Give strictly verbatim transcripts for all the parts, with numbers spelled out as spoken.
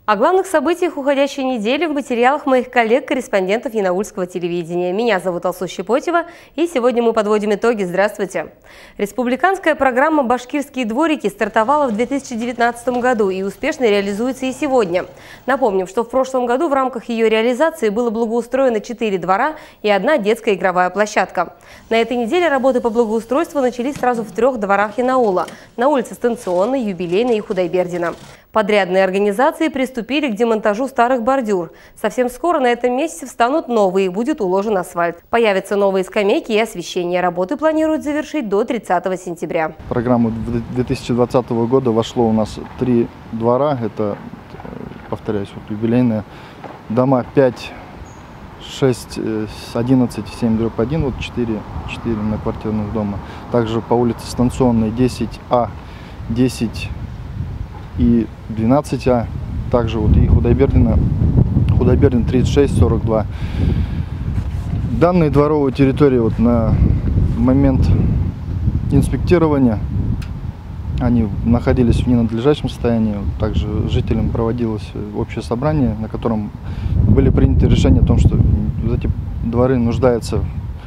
О главных событиях уходящей недели в материалах моих коллег-корреспондентов Янаульского телевидения. Меня зовут Алсу Щепотева, и сегодня мы подводим итоги. Здравствуйте! Республиканская программа «Башкирские дворики» стартовала в две тысячи девятнадцатом году и успешно реализуется и сегодня. Напомним, что в прошлом году в рамках ее реализации было благоустроено четыре двора и одна детская игровая площадка. На этой неделе работы по благоустройству начались сразу в трех дворах Янаула – на улице Станционной, Юбилейной и Худайбердина. Подрядные организации приступили к демонтажу старых бордюр. Совсем скоро на этом месте встанут новые, будет уложен асфальт. Появятся новые скамейки и освещение. Работы планируют завершить до тридцатого сентября. В программу две тысячи двадцатого года вошло у нас три двора. Это, повторяюсь, вот юбилейные дома пять, шесть, одиннадцать, семь дробь один, вот четыре, четыре многоквартирных дома. Также по улице Станционной десять А, десять и двенадцать А, также вот и Худайбердина, Худайбердин тридцать шесть сорок два. Данные дворовые территории вот на момент инспектирования они находились в ненадлежащем состоянии. Также жителям проводилось общее собрание, на котором были приняты решения о том, что вот эти дворы нуждаются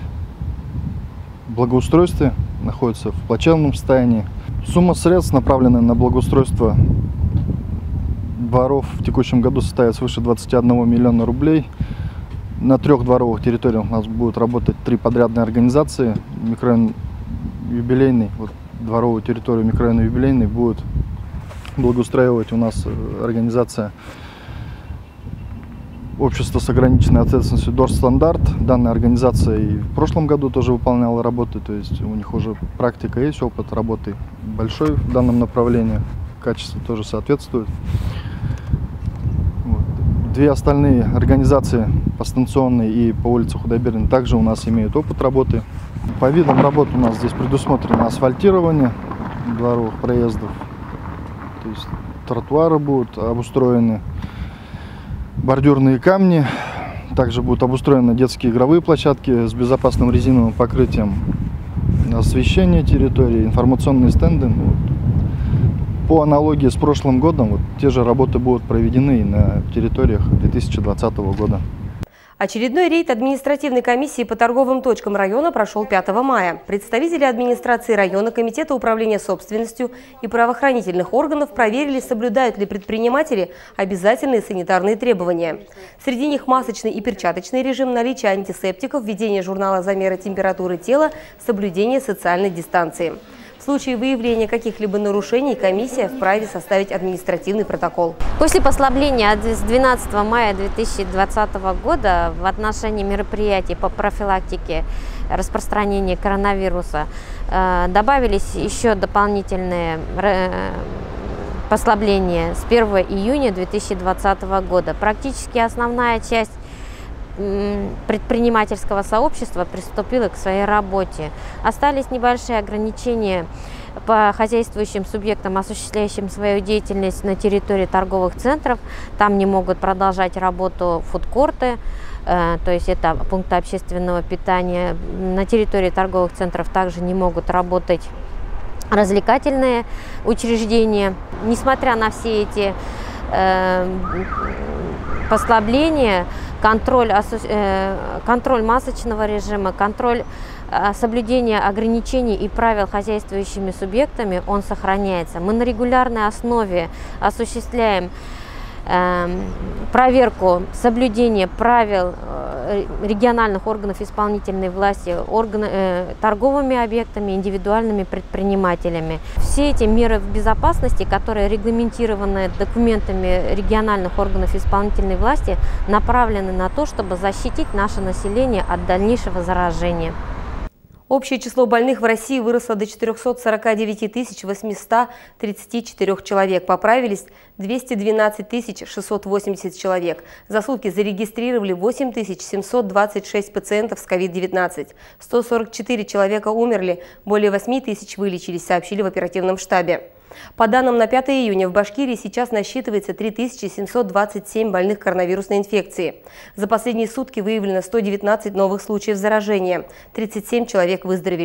в благоустройстве, находятся в плачевном состоянии. Сумма средств, направленная на благоустройство дворов, в текущем году составит свыше двадцати одного миллиона рублей. На трех дворовых территориях у нас будут работать три подрядные организации. Микрорайон Юбилейный, вот дворовую территорию микрорайона Юбилейный будет благоустраивать у нас организация Общество с ограниченной ответственностью Дорстандарт. Данная организация и в прошлом году тоже выполняла работы, то есть у них уже практика есть, опыт работы большой в данном направлении, качество тоже соответствует. Вот. Две остальные организации по Станционной и по улице Худайбердина также у нас имеют опыт работы. По видам работ у нас здесь предусмотрено асфальтирование дворовых проездов, то есть тротуары будут обустроены, бордюрные камни, также будут обустроены детские игровые площадки с безопасным резиновым покрытием, освещение территории, информационные стенды. Вот. По аналогии с прошлым годом, вот, те же работы будут проведены и на территориях две тысячи двадцатого года. Очередной рейд административной комиссии по торговым точкам района прошел пятого мая. Представители администрации района, Комитета управления собственностью и правоохранительных органов проверили, соблюдают ли предприниматели обязательные санитарные требования. Среди них масочный и перчаточный режим, наличие антисептиков, введение журнала замера температуры тела, соблюдение социальной дистанции. В случае выявления каких-либо нарушений комиссия вправе составить административный протокол. После послабления с двенадцатого мая две тысячи двадцатого года в отношении мероприятий по профилактике распространения коронавируса добавились еще дополнительные послабления с первого июня две тысячи двадцатого года. Практически основная часть предпринимательского сообщества приступило к своей работе. Остались небольшие ограничения по хозяйствующим субъектам, осуществляющим свою деятельность на территории торговых центров. Там не могут продолжать работу фудкорты, э, то есть это пункты общественного питания. На территории торговых центров также не могут работать развлекательные учреждения. Несмотря на все эти э, послабления, Контроль, контроль масочного режима, контроль соблюдения ограничений и правил хозяйствующими субъектами, он сохраняется. Мы на регулярной основе осуществляем проверку соблюдения правил региональных органов исполнительной власти, орган, э, торговыми объектами, индивидуальными предпринимателями. Все эти меры безопасности, которые регламентированы документами региональных органов исполнительной власти, направлены на то, чтобы защитить наше население от дальнейшего заражения. Общее число больных в России выросло до четырёхсот сорока девяти тысяч восьмисот тридцати четырёх человек. Поправились двести двенадцать тысяч шестьсот восемьдесят человек. За сутки зарегистрировали восемь тысяч семьсот двадцать шесть пациентов с ковид девятнадцать. сто сорок четыре человека умерли, более восьми тысяч вылечились, сообщили в оперативном штабе. По данным на пятое июня в Башкирии сейчас насчитывается три тысячи семьсот двадцать семь больных коронавирусной инфекцией. За последние сутки выявлено сто девятнадцать новых случаев заражения, тридцать семь человек выздоровели.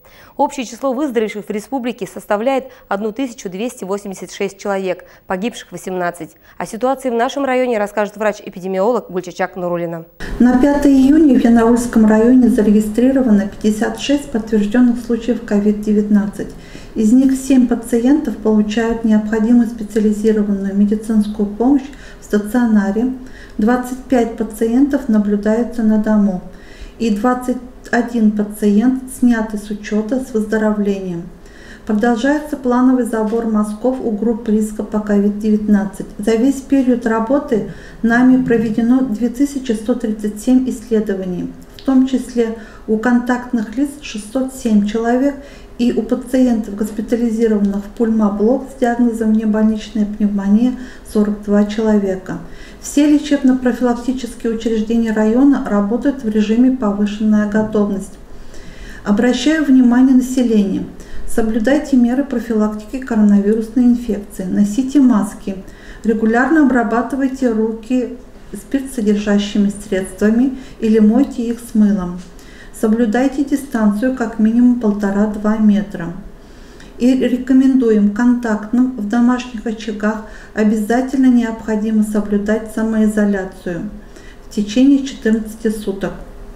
Общее число выздоровевших в республике составляет тысячу двести восемьдесят шесть человек, погибших восемнадцать. О ситуации в нашем районе расскажет врач-эпидемиолог Гульчачак Нурулина. На пятое июня в Янаульском районе зарегистрировано пятьдесят шесть подтвержденных случаев ковид девятнадцать. Из них семь пациентов получают необходимую специализированную медицинскую помощь в стационаре, двадцать пять пациентов наблюдаются на дому и двадцать один пациент сняты с учета с выздоровлением. Продолжается плановый забор мазков у групп риска по ковид девятнадцать. За весь период работы нами проведено две тысячи сто тридцать семь исследований, в том числе у контактных лиц шестьсот семь человек и у пациентов, госпитализированных в пульмоблок с диагнозом внебольничная пневмония, сорок два человека. Все лечебно-профилактические учреждения района работают в режиме повышенная готовность. Обращаю внимание населения. Соблюдайте меры профилактики коронавирусной инфекции. Носите маски. Регулярно обрабатывайте руки спиртсодержащими средствами или мойте их с мылом. Соблюдайте дистанцию как минимум полтора-два метра. И рекомендуем контактным в домашних очагах обязательно необходимо соблюдать самоизоляцию в течение четырнадцати суток.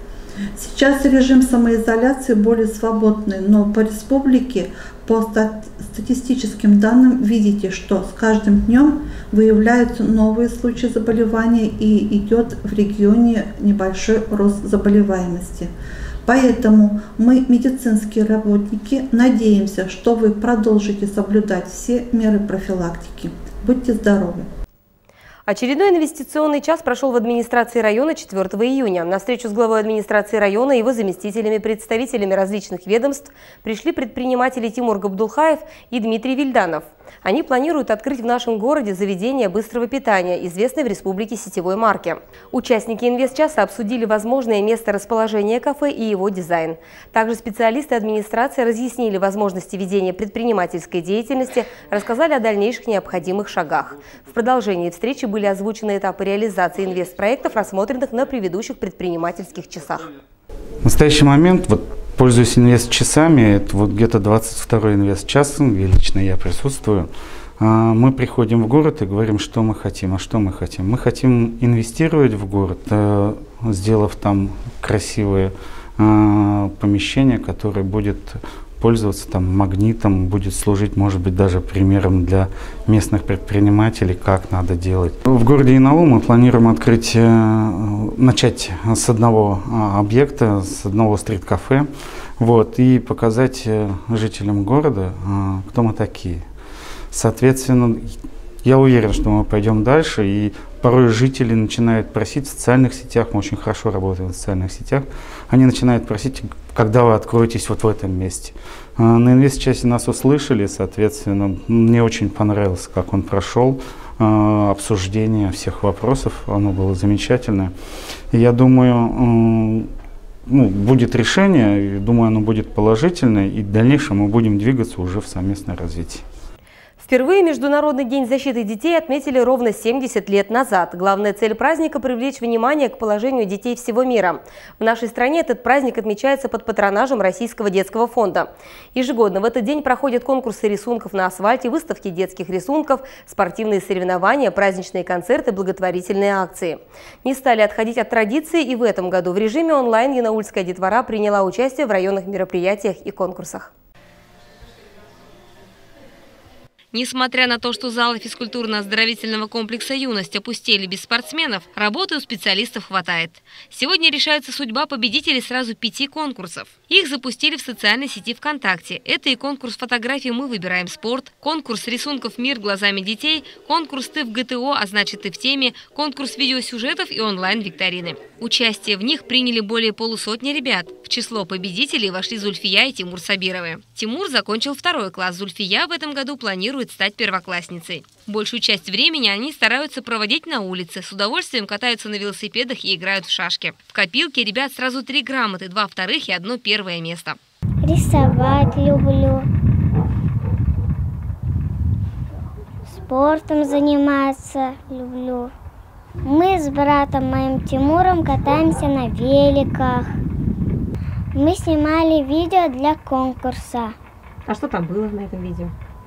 Сейчас режим самоизоляции более свободный, но по республике, по статистическим данным, видите, что с каждым днем выявляются новые случаи заболевания и идет в регионе небольшой рост заболеваемости. Поэтому мы, медицинские работники, надеемся, что вы продолжите соблюдать все меры профилактики. Будьте здоровы! Очередной инвестиционный час прошел в администрации района четвёртого июня. На встречу с главой администрации района и его заместителями, представителями различных ведомств пришли предприниматели Тимур Габдулхаев и Дмитрий Вильданов. Они планируют открыть в нашем городе заведение быстрого питания, известной в республике сетевой марки. Участники инвестчаса обсудили возможное место расположения кафе и его дизайн. Также специалисты администрации разъяснили возможности ведения предпринимательской деятельности, рассказали о дальнейших необходимых шагах. В продолжении встречи были озвучены этапы реализации инвестпроектов, рассмотренных на предыдущих предпринимательских часах. В настоящий момент, вот, пользуясь инвест-часами, это вот где-то двадцать второй инвест-час, где лично я присутствую, мы приходим в город и говорим, что мы хотим. А что мы хотим? Мы хотим инвестировать в город, сделав там красивые помещения, которое будет пользоваться там магнитом, будет служить, может быть, даже примером для местных предпринимателей, как надо делать. В городе Янаул мы планируем открыть, начать с одного объекта, с одного стрит-кафе, вот, и показать жителям города, кто мы такие. Соответственно, я уверен, что мы пойдем дальше, и порой жители начинают просить в социальных сетях, мы очень хорошо работаем в социальных сетях, они начинают просить, когда вы откроетесь вот в этом месте. На инвест-часе нас услышали, соответственно, мне очень понравилось, как он прошел, обсуждение всех вопросов, оно было замечательное. И я думаю, ну, будет решение, думаю, оно будет положительное, и в дальнейшем мы будем двигаться уже в совместное развитие. Впервые Международный день защиты детей отметили ровно семьдесят лет назад. Главная цель праздника – привлечь внимание к положению детей всего мира. В нашей стране этот праздник отмечается под патронажем Российского детского фонда. Ежегодно в этот день проходят конкурсы рисунков на асфальте, выставки детских рисунков, спортивные соревнования, праздничные концерты, благотворительные акции. Не стали отходить от традиции и в этом году в режиме онлайн янаульская детвора приняла участие в районных мероприятиях и конкурсах. Несмотря на то, что залы физкультурно-оздоровительного комплекса «Юность» опустели без спортсменов, работы у специалистов хватает. Сегодня решается судьба победителей сразу пяти конкурсов. Их запустили в социальной сети ВКонтакте. Это и конкурс фотографий «Мы выбираем спорт», конкурс рисунков «Мир глазами детей», конкурс «Ты в ГТО», а значит «Ты в теме», конкурс видеосюжетов и онлайн-викторины. Участие в них приняли более полусотни ребят. В число победителей вошли Зульфия и Тимур Сабировы. Тимур закончил второй класс, Зульфия в этом году планирует стать первоклассницей. Большую часть времени они стараются проводить на улице, с удовольствием катаются на велосипедах и играют в шашки. В копилке ребят сразу три грамоты, два вторых и одно первое место. Рисовать люблю, спортом заниматься люблю. Мы с братом моим Тимуром катаемся на великах. Мы снимали видео для конкурса. А что там было на этом видео?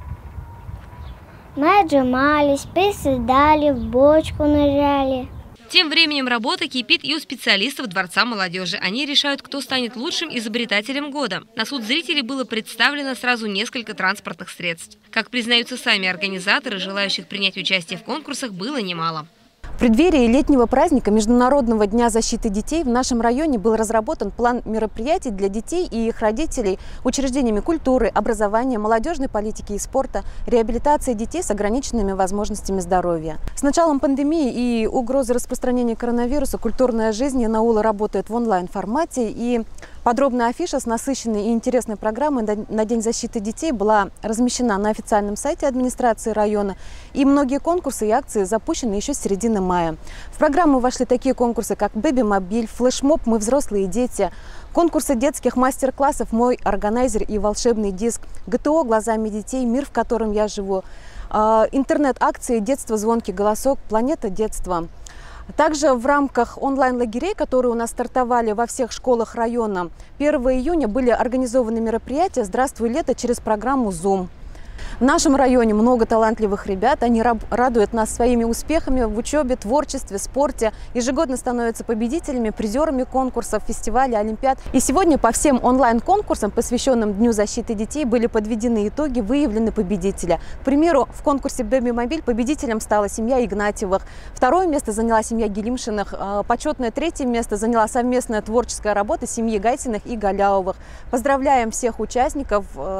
Мы отжимались, приседали, в бочку ныряли. Тем временем работа кипит и у специалистов Дворца молодежи. Они решают, кто станет лучшим изобретателем года. На суд зрителей было представлено сразу несколько транспортных средств. Как признаются сами организаторы, желающих принять участие в конкурсах было немало. В преддверии летнего праздника Международного дня защиты детей в нашем районе был разработан план мероприятий для детей и их родителей учреждениями культуры, образования, молодежной политики и спорта, реабилитации детей с ограниченными возможностями здоровья. С началом пандемии и угрозы распространения коронавируса культурная жизнь Янаула работает в онлайн-формате, и подробная афиша с насыщенной и интересной программой на День защиты детей была размещена на официальном сайте администрации района, и многие конкурсы и акции запущены еще с середины мая. В программу вошли такие конкурсы, как «Бэби-мобиль», «Флешмоб», «Мы взрослые дети», конкурсы детских мастер-классов «Мой органайзер» и «Волшебный диск», ГТО «Глазами детей», «Мир, в котором я живу», интернет-акции «Детство, звонкий голосок», «Планета детства». Также в рамках онлайн-лагерей, которые у нас стартовали во всех школах района, первого июня были организованы мероприятия «Здравствуй, лето» через программу Zoom. В нашем районе много талантливых ребят, они радуют нас своими успехами в учебе, творчестве, спорте, ежегодно становятся победителями, призерами конкурсов, фестивалей, олимпиад. И сегодня по всем онлайн-конкурсам, посвященным Дню защиты детей, были подведены итоги, выявлены победители. К примеру, в конкурсе «Бэби-мобиль» победителем стала семья Игнатьевых, второе место заняла семья Гелимшиных, почетное третье место заняла совместная творческая работа семьи Гайсиных и Галяовых. Поздравляем всех участников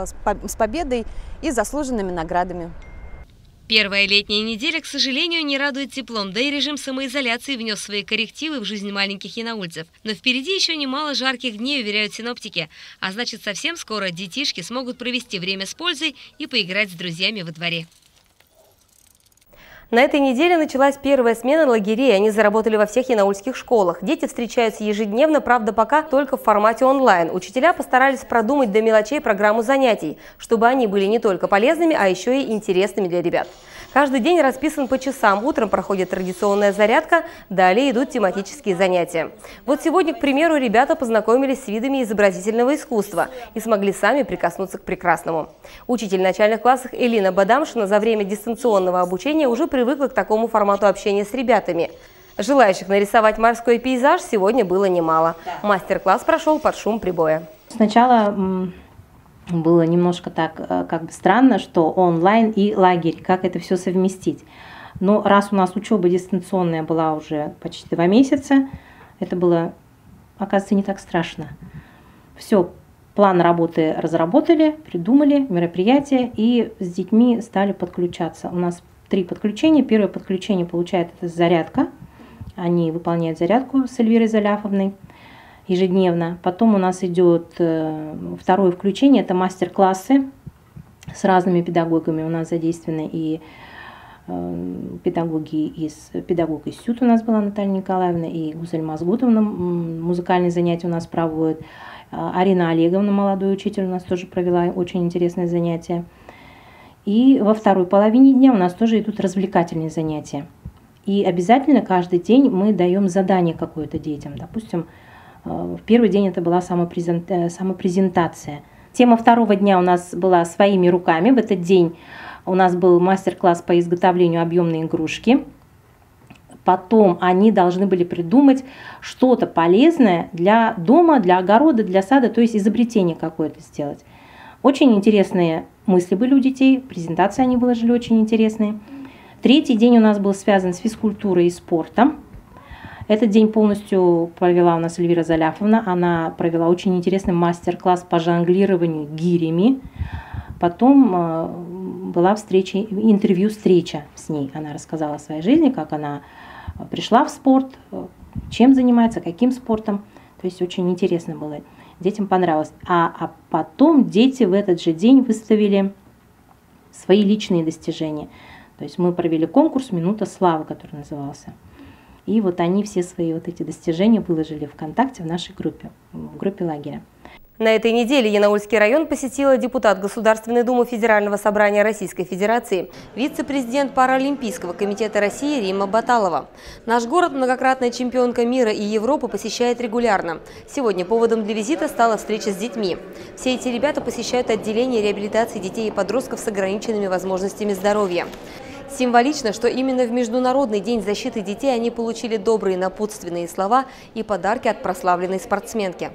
с победой и заслуженными наградами. Первая летняя неделя, к сожалению, не радует теплом, да и режим самоизоляции внес свои коррективы в жизнь маленьких янаульцев. Но впереди еще немало жарких дней, уверяют синоптики. А значит, совсем скоро детишки смогут провести время с пользой и поиграть с друзьями во дворе. На этой неделе началась первая смена лагерей. Они заработали во всех янаульских школах. Дети встречаются ежедневно, правда, пока только в формате онлайн. Учителя постарались продумать до мелочей программу занятий, чтобы они были не только полезными, а еще и интересными для ребят. Каждый день расписан по часам. Утром проходит традиционная зарядка, далее идут тематические занятия. Вот сегодня, к примеру, ребята познакомились с видами изобразительного искусства и смогли сами прикоснуться к прекрасному. Учитель в начальных классах Элина Бадамшина за время дистанционного обучения уже привыкла к такому формату общения с ребятами. Желающих нарисовать морской пейзаж сегодня было немало. Мастер-класс прошел под шум прибоя. Сначала было немножко так как бы странно, что онлайн и лагерь, как это все совместить. Но раз у нас учеба дистанционная была уже почти два месяца, это было, оказывается, не так страшно. Все, план работы разработали, придумали, мероприятия, и с детьми стали подключаться. У нас три подключения. Первое подключение получает это зарядка. Они выполняют зарядку с Эльвирой Заляфовной ежедневно. Потом у нас идет второе включение, это мастер-классы с разными педагогами. У нас задействованы и педагоги из педагог из СЮТ у нас была Наталья Николаевна, и Гузель Мазгутовна музыкальные занятия у нас проводит. Арина Олеговна, молодой учитель, у нас тоже провела очень интересные занятия. И во второй половине дня у нас тоже идут развлекательные занятия. И обязательно каждый день мы даем задание какое-то детям. Допустим, в первый день это была самопрезентация. Тема второго дня у нас была «Своими руками». В этот день у нас был мастер-класс по изготовлению объемной игрушки. Потом они должны были придумать что-то полезное для дома, для огорода, для сада, то есть изобретение какое-то сделать. Очень интересные мысли были у детей, презентации они выложили очень интересные. Третий день у нас был связан с физкультурой и спортом. Этот день полностью провела у нас Эльвира Заляфовна. Она провела очень интересный мастер-класс по жонглированию гирями. Потом была встреча, интервью-встреча с ней. Она рассказала о своей жизни, как она пришла в спорт, чем занимается, каким спортом. То есть очень интересно было. Детям понравилось. А, а потом дети в этот же день выставили свои личные достижения. То есть мы провели конкурс «Минута славы», который назывался. И вот они все свои вот эти достижения выложили ВКонтакте в нашей группе, в группе лагеря. На этой неделе Янаульский район посетила депутат Государственной Думы Федерального собрания Российской Федерации, вице-президент Паралимпийского комитета России Римма Баталова. Наш город многократная чемпионка мира и Европы посещает регулярно. Сегодня поводом для визита стала встреча с детьми. Все эти ребята посещают отделение реабилитации детей и подростков с ограниченными возможностями здоровья. Символично, что именно в Международный день защиты детей они получили добрые напутственные слова и подарки от прославленной спортсменки.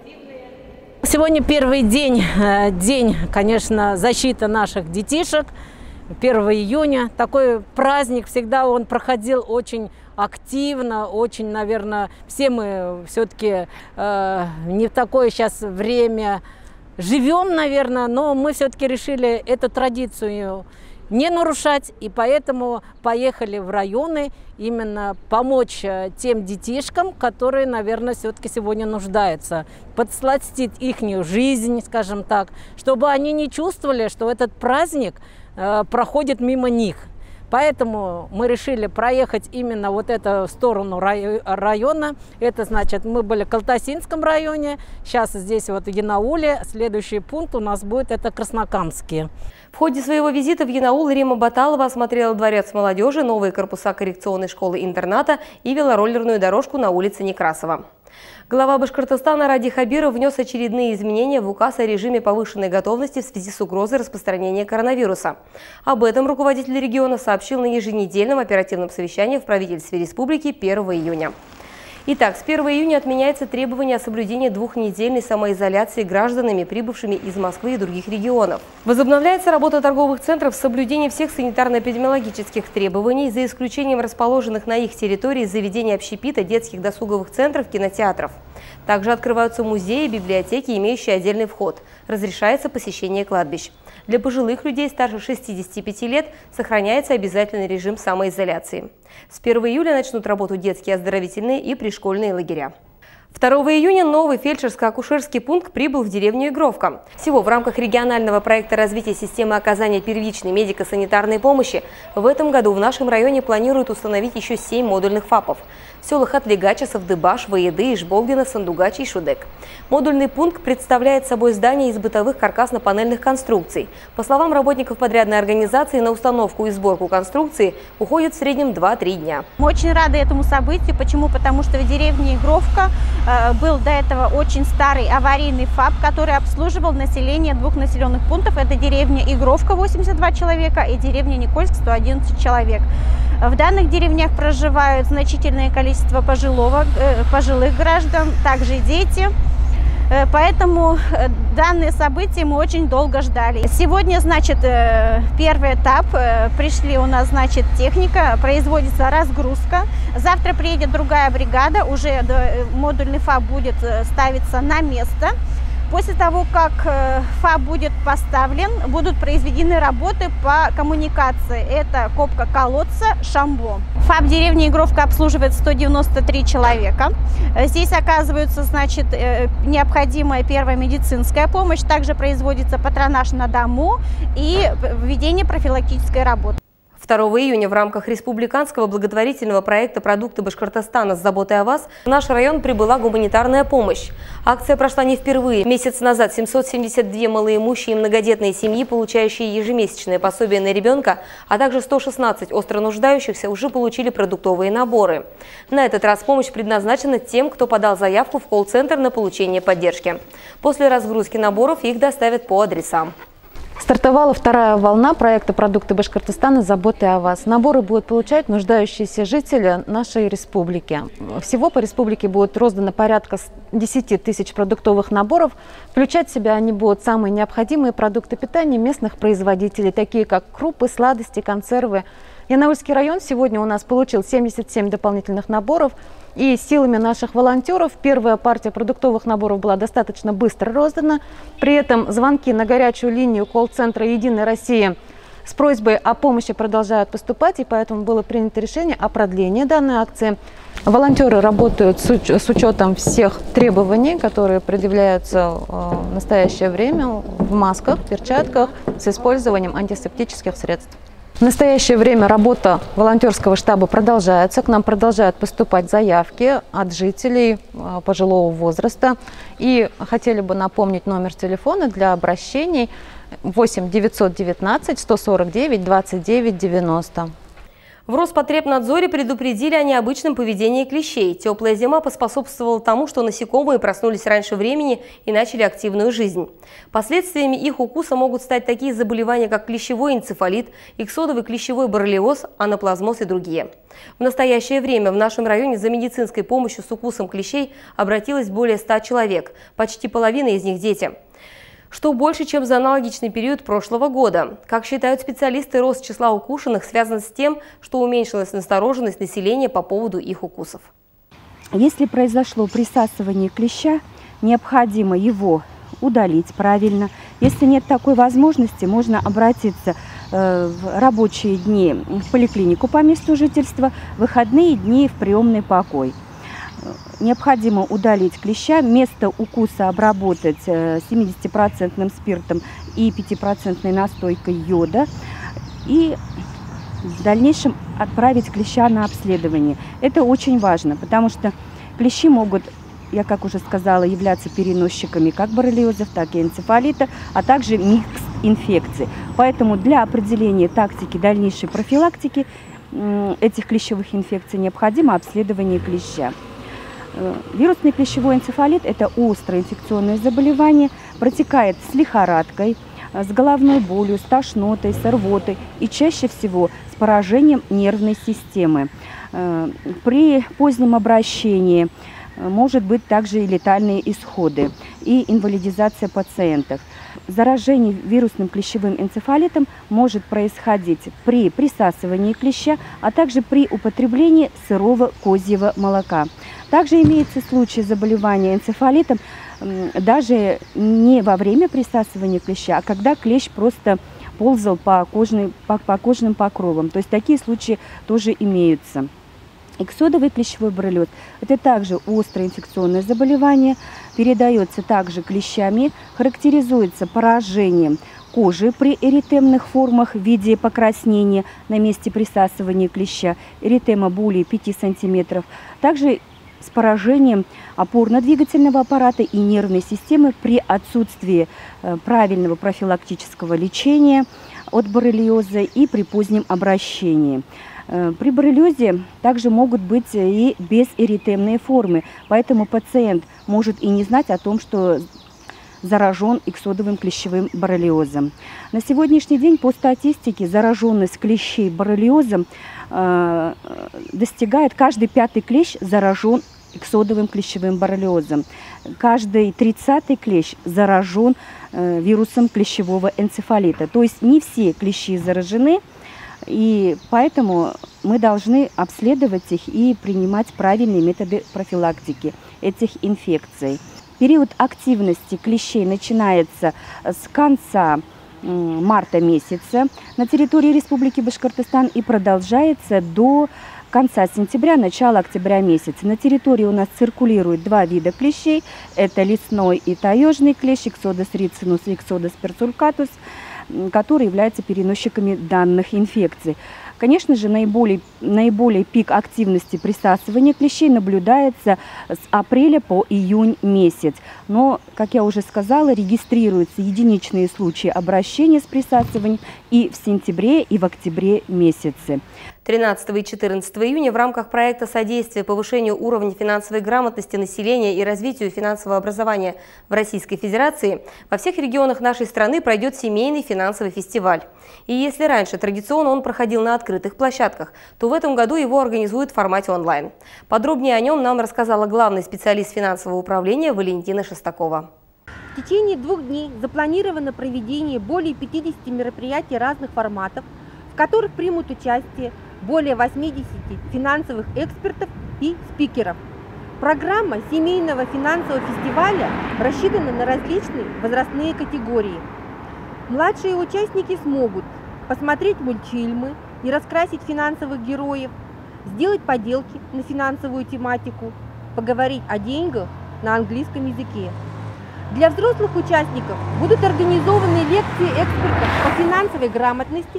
Сегодня первый день, день, конечно, защиты наших детишек, первого июня. Такой праздник всегда он проходил очень активно, очень, наверное, все мы все-таки э, не в такое сейчас время живем, наверное, но мы все-таки решили эту традицию не нарушать, и поэтому поехали в районы именно помочь тем детишкам, которые, наверное, все-таки сегодня нуждаются, подсластить их жизнь, скажем так, чтобы они не чувствовали, что этот праздник э, проходит мимо них. Поэтому мы решили проехать именно вот эту сторону района. Это значит, мы были в Калтасинском районе, сейчас здесь вот в Янауле. Следующий пункт у нас будет это Краснокамские. В ходе своего визита в Янаул Римма Баталова осмотрела дворец молодежи, новые корпуса коррекционной школы-интерната и велороллерную дорожку на улице Некрасова. Глава Башкортостана Ради Хабиров внес очередные изменения в указ о режиме повышенной готовности в связи с угрозой распространения коронавируса. Об этом руководитель региона сообщил на еженедельном оперативном совещании в правительстве республики первого июня. Итак, с первого июня отменяется требование о соблюдении двухнедельной самоизоляции гражданами, прибывшими из Москвы и других регионов. Возобновляется работа торговых центров с соблюдением всех санитарно-эпидемиологических требований, за исключением расположенных на их территории заведений общепита, детских досуговых центров, кинотеатров. Также открываются музеи, библиотеки, имеющие отдельный вход. Разрешается посещение кладбищ. Для пожилых людей старше шестидесяти пяти лет сохраняется обязательный режим самоизоляции. С первого июля начнут работу детские оздоровительные и пришкольные лагеря. второго июня новый фельдшерско-акушерский пункт прибыл в деревню Игровка. Всего в рамках регионального проекта развития системы оказания первичной медико-санитарной помощи в этом году в нашем районе планируют установить еще семь модульных ФАПов в селах Атлигача, Савдыбаш, Воеды, Ишболдино, Сандугач и Шудек. Модульный пункт представляет собой здание из бытовых каркасно-панельных конструкций. По словам работников подрядной организации, на установку и сборку конструкции уходит в среднем два-три дня. Мы очень рады этому событию. Почему? Потому что в деревне Игровка э, был до этого очень старый аварийный ФАП, который обслуживал население двух населенных пунктов. Это деревня Игровка, восемьдесят два человека, и деревня Никольск, сто одиннадцать человек. В данных деревнях проживают значительное количество пожилого, э, пожилых граждан, также дети. Поэтому данные события мы очень долго ждали. Сегодня, значит, первый этап. Пришли у нас, значит, техника, производится разгрузка. Завтра приедет другая бригада, уже модульный ФАП будет ставиться на место. После того, как ФАП будет поставлен, будут произведены работы по коммуникации. Это копка колодца, шамбо. ФАП деревни Игровка обслуживает сто девяносто три человека. Здесь оказывается, значит, необходимая первая медицинская помощь. Также производится патронаж на дому и введение профилактической работы. второго июня в рамках республиканского благотворительного проекта «Продукты Башкортостана с заботой о вас» в наш район прибыла гуманитарная помощь. Акция прошла не впервые. Месяц назад семьсот семьдесят две малоимущие и многодетные семьи, получающие ежемесячное пособие на ребенка, а также сто шестнадцать остро нуждающихся уже получили продуктовые наборы. На этот раз помощь предназначена тем, кто подал заявку в колл-центр на получение поддержки. После разгрузки наборов их доставят по адресам. Стартовала вторая волна проекта «Продукты Башкортостана с заботой о вас». Наборы будут получать нуждающиеся жители нашей республики. Всего по республике будет роздано порядка десяти тысяч продуктовых наборов. Включать в себя они будут самые необходимые продукты питания местных производителей, такие как крупы, сладости, консервы. Янаульский район сегодня у нас получил семьдесят семь дополнительных наборов. И силами наших волонтеров первая партия продуктовых наборов была достаточно быстро роздана. При этом звонки на горячую линию колл-центра «Единой России» с просьбой о помощи продолжают поступать, и поэтому было принято решение о продлении данной акции. Волонтеры работают с учетом всех требований, которые предъявляются в настоящее время в масках, перчатках, с использованием антисептических средств. В настоящее время работа волонтерского штаба продолжается. К нам продолжают поступать заявки от жителей пожилого возраста. И хотели бы напомнить номер телефона для обращений восемь девятьсот девятнадцать сто сорок девять двадцать девять девяносто. В Роспотребнадзоре предупредили о необычном поведении клещей. Теплая зима поспособствовала тому, что насекомые проснулись раньше времени и начали активную жизнь. Последствиями их укуса могут стать такие заболевания, как клещевой энцефалит, иксодовый клещевой боррелиоз, анаплазмоз и другие. В настоящее время в нашем районе за медицинской помощью с укусом клещей обратилось более ста человек. Почти половина из них – дети. Что больше, чем за аналогичный период прошлого года. Как считают специалисты, рост числа укушенных связан с тем, что уменьшилась настороженность населения по поводу их укусов. Если произошло присасывание клеща, необходимо его удалить правильно. Если нет такой возможности, можно обратиться в рабочие дни в поликлинику по месту жительства, в выходные дни в приемный покой. Необходимо удалить клеща, место укуса обработать семидесятипроцентным спиртом и пятипроцентной настойкой йода и в дальнейшем отправить клеща на обследование. Это очень важно, потому что клещи могут, я как уже сказала, являться переносчиками как боррелиозов, так и энцефалита, а также микс инфекций. Поэтому для определения тактики дальнейшей профилактики этих клещевых инфекций необходимо обследование клеща. Вирусный клещевой энцефалит – это острое инфекционное заболевание, протекает с лихорадкой, с головной болью, с тошнотой, с рвотой и чаще всего с поражением нервной системы. При позднем обращении может быть также и летальные исходы, и инвалидизация пациентов. Заражение вирусным клещевым энцефалитом может происходить при присасывании клеща, а также при употреблении сырого козьего молока. Также имеется случай заболевания энцефалитом даже не во время присасывания клеща, а когда клещ просто ползал по, кожной, по, по кожным покровам. То есть такие случаи тоже имеются. Иксодовый клещевой боррелиоз – это также острое инфекционное заболевание, передается также клещами, характеризуется поражением кожи при эритемных формах в виде покраснения на месте присасывания клеща, эритема более пяти сантиметров, также с поражением опорно-двигательного аппарата и нервной системы при отсутствии правильного профилактического лечения от боррелиоза и при позднем обращении. При боррелиозе также могут быть и безэритемные формы, поэтому пациент может и не знать о том, что заражен иксодовым клещевым боррелиозом. На сегодняшний день по статистике зараженность клещей боррелиозом э, достигает, каждый пятый клещ заражен иксодовым клещевым боррелиозом. Каждый тридцатый клещ заражен э, вирусом клещевого энцефалита. То есть не все клещи заражены, и поэтому мы должны обследовать их и принимать правильные методы профилактики этих инфекций. Период активности клещей начинается с конца марта месяца на территории Республики Башкортостан и продолжается до конца сентября, начала октября месяца. На территории у нас циркулирует два вида клещей. Это лесной и таежный клещ, Иксодос рицинус и Иксодос персулькатус, которые являются переносчиками данных инфекций. Конечно же, наиболее, наиболее пик активности присасывания клещей наблюдается с апреля по июнь месяц. Но, как я уже сказала, регистрируются единичные случаи обращения с присасыванием и в сентябре, и в октябре месяце. тринадцатого и четырнадцатого июня в рамках проекта содействия повышению уровня финансовой грамотности населения и развитию финансового образования в Российской Федерации во всех регионах нашей страны пройдет семейный финансовый фестиваль. И если раньше традиционно он проходил на открытых площадках, то в этом году его организуют в формате онлайн. Подробнее о нем нам рассказала главный специалист финансового управления Валентина Шестакова. В течение двух дней запланировано проведение более пятидесяти мероприятий разных форматов, в которых примут участие более восьмидесяти финансовых экспертов и спикеров. Программа семейного финансового фестиваля рассчитана на различные возрастные категории. Младшие участники смогут посмотреть мультфильмы и раскрасить финансовых героев, сделать поделки на финансовую тематику, поговорить о деньгах на английском языке. Для взрослых участников будут организованы лекции экспертов по финансовой грамотности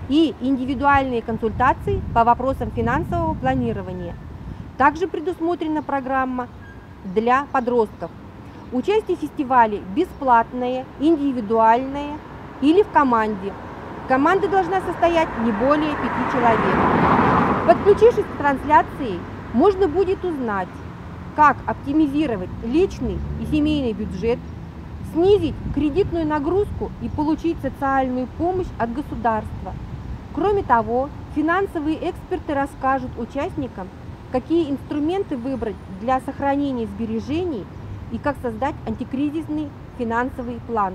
и индивидуальные консультации по вопросам финансового планирования. Также предусмотрена программа для подростков. Участие в фестивале бесплатное, индивидуальное или в команде. Команда должна состоять не более пяти человек. Подключившись к трансляции, можно будет узнать, как оптимизировать личный и семейный бюджет, снизить кредитную нагрузку и получить социальную помощь от государства. Кроме того, финансовые эксперты расскажут участникам, какие инструменты выбрать для сохранения сбережений и как создать антикризисный финансовый план.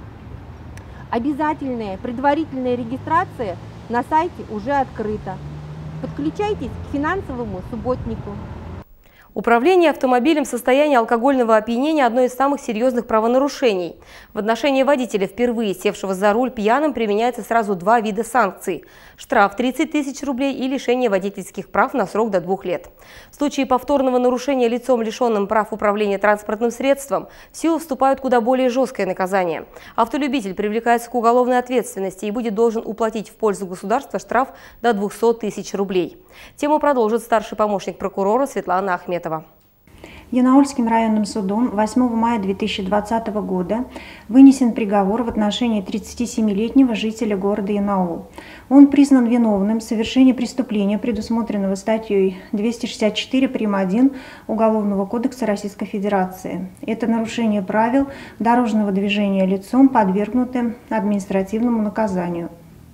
Обязательная предварительная регистрация на сайте уже открыта. Подключайтесь к финансовому субботнику. Управление автомобилем в состоянии алкогольного опьянения – одно из самых серьезных правонарушений. В отношении водителя, впервые севшего за руль пьяным, применяется сразу два вида санкций – штраф тридцать тысяч рублей и лишение водительских прав на срок до двух лет. В случае повторного нарушения лицом, лишенным прав управления транспортным средством, в силу вступают куда более жесткое наказание. Автолюбитель привлекается к уголовной ответственности и будет должен уплатить в пользу государства штраф до двухсот тысяч рублей. Тему продолжит старший помощник прокурора Светлана Ахметова. Янаульским районным судом восьмого мая две тысячи двадцатого года вынесен приговор в отношении тридцатисемилетнего жителя города Янаул. Он признан виновным в совершении преступления, предусмотренного статьей двести шестьдесят четыре прим. один Уголовного кодекса Российской Федерации. Это нарушение правил дорожного движения лицом, подвергнутым административному наказанию.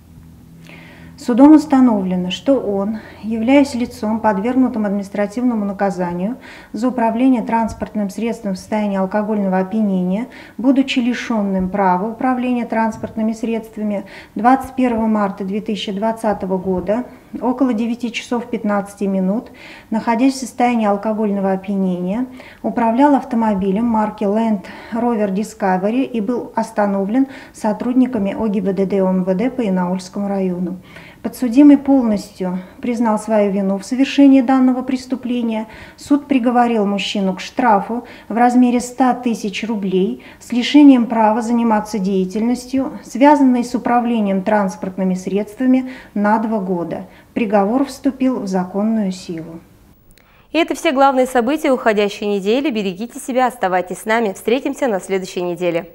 Судом установлено, что он, являясь лицом, подвергнутым административному наказанию за управление транспортным средством в состоянии алкогольного опьянения, будучи лишенным права управления транспортными средствами, двадцать первого марта две тысячи двадцатого года около девяти часов пятнадцати минут, находясь в состоянии алкогольного опьянения, управлял автомобилем марки Land Rover Discovery и был остановлен сотрудниками ОГИБДД ОМВД по Янаульскому району. Подсудимый полностью признал свою вину в совершении данного преступления. Суд приговорил мужчину к штрафу в размере ста тысяч рублей с лишением права заниматься деятельностью, связанной с управлением транспортными средствами, на два года. Приговор вступил в законную силу. И это все главные события уходящей недели. Берегите себя, оставайтесь с нами. Встретимся на следующей неделе.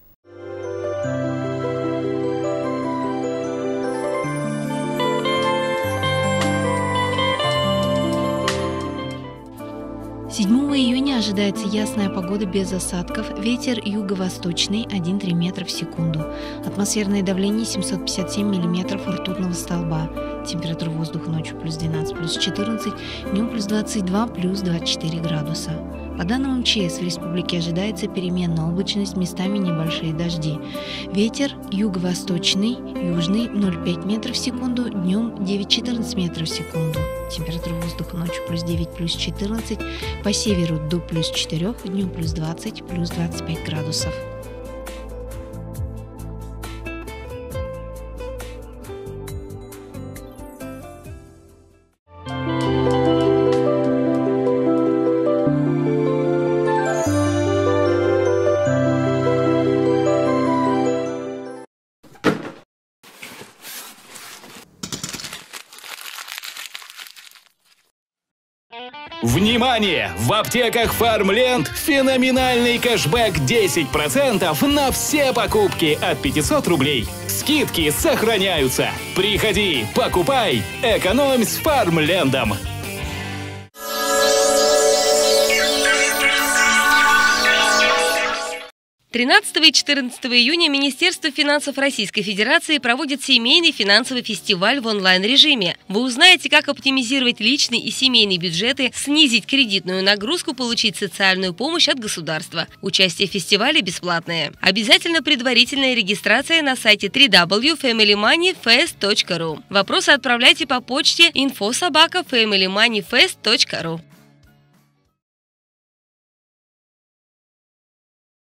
седьмого июня ожидается ясная погода без осадков, ветер юго-восточный один и три метра в секунду, атмосферное давление семьсот пятьдесят семь миллиметров ртутного столба, температура воздуха ночью плюс двенадцать, плюс четырнадцать, днем плюс двадцать два, плюс двадцать четыре градуса. По данным МЧС, в республике ожидается переменная облачность, местами небольшие дожди. Ветер юго-восточный, южный ноль целых пять метров в секунду, днем девять — четырнадцать метров в секунду. Температура воздуха ночью плюс девять, плюс четырнадцать, по северу до плюс четырёх, днем плюс двадцать, плюс двадцать пять градусов. Внимание! В аптеках Фармленд феноменальный кэшбэк десять процентов на все покупки от пятисот рублей. Скидки сохраняются. Приходи, покупай, экономь с Фармлендом. тринадцатого и четырнадцатого июня Министерство финансов Российской Федерации проводит семейный финансовый фестиваль в онлайн-режиме. Вы узнаете, как оптимизировать личный и семейный бюджеты, снизить кредитную нагрузку, получить социальную помощь от государства. Участие в фестивале бесплатное. Обязательно предварительная регистрация на сайте дабл ю дабл ю дабл ю точка фэмили мани фест точка ру. Вопросы отправляйте по почте инфо собака фэмили мани фест точка ру.